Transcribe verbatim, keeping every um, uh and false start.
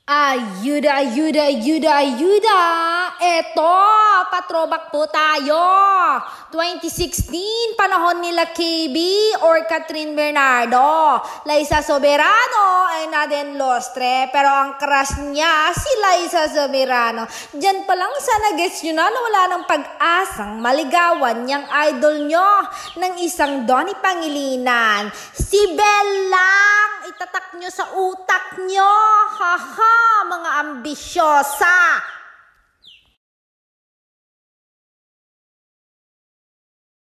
Ayuda, ayuda, ayuda, ayuda! Eto, patrobak po tayo. twenty sixteen, panahon nila K B or Catherine Bernardo. Liza Soberano ay Naden Lostre. Pero ang crush niya, si Liza Soberano. Diyan pa lang sana gets nyo na na wala ng pag-asang maligawan niyang idol nyo ng isang Donnie Pangilinan. Si Bellang, itatak nyo sa utak nyo. Haha, mga ambisyosa.